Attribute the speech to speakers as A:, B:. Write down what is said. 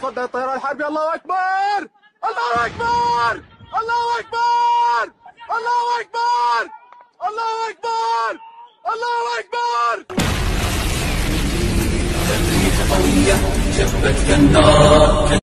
A: تصدى الطيران الحربي. الله أكبر الله أكبر الله أكبر الله أكبر الله أكبر الله أكبر.
B: تدريب قوية جفت كالنار.